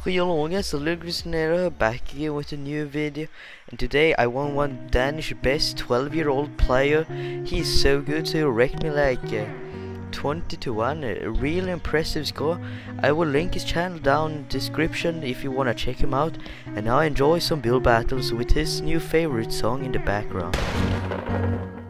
Hjello guys, Lugnero back again with a new video, and today I won one Danish best 12-year-old player. He's so good, so he wrecked me like 20-1, a really impressive score. I will link his channel down in the description if you wanna check him out. And now enjoy some build battles with his new favorite song in the background.